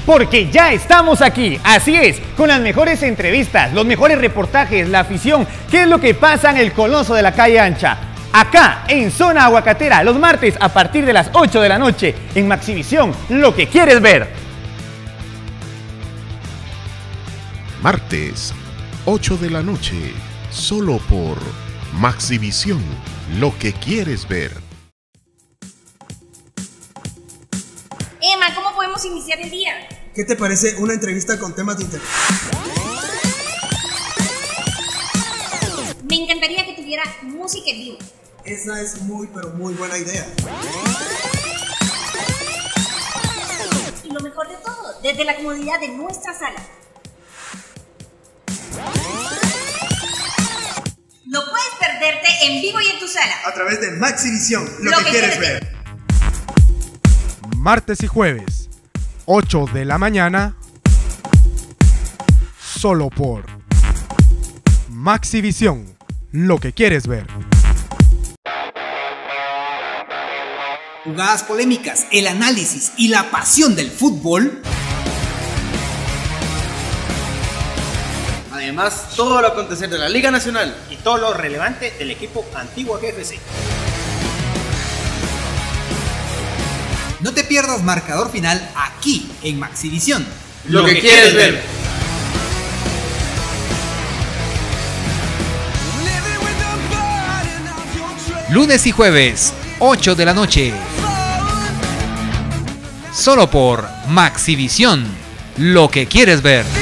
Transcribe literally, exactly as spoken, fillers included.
Porque ya estamos aquí, así es, con las mejores entrevistas, los mejores reportajes, la afición, qué es lo que pasa en el Coloso de la Calle Ancha. Acá, en Zona Aguacatera, los martes a partir de las ocho de la noche, en Maxivisión, lo que quieres ver. Martes, ocho de la noche, solo por Maxivisión, lo que quieres ver. Emma, ¿cómo podemos iniciar el día? ¿Qué te parece una entrevista con temas de interés? Me encantaría que tuviera música en vivo. Esa es muy, pero muy buena idea. Y lo mejor de todo, desde la comodidad de nuestra sala. No puedes perderte en vivo y en tu sala. A través de Maxivisión, lo, lo que, que quieres ver. ver. Martes y jueves, ocho de la mañana, solo por Maxivisión, lo que quieres ver. Jugadas polémicas, el análisis y la pasión del fútbol. Además, todo lo acontecer de la Liga Nacional y todo lo relevante del equipo Antigua G F C. No te pierdas Marcador Final aquí en Maxivisión. Lo, lo que, que quieres ver. ver. Lunes y jueves, ocho de la noche. Solo por Maxivisión, lo que quieres ver.